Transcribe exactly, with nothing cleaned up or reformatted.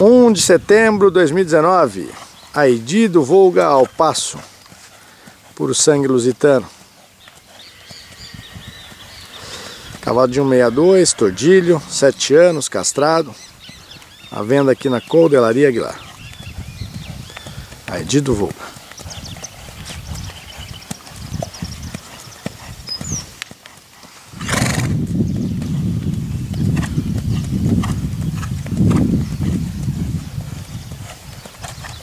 um de setembro de dois mil e dezenove, Aedi do Volga ao Passo, puro sangue lusitano. Cavalo de um sessenta e dois, tordilho, sete anos, castrado. À venda aqui na Coldelaria Aguilar. Aedi do Volga.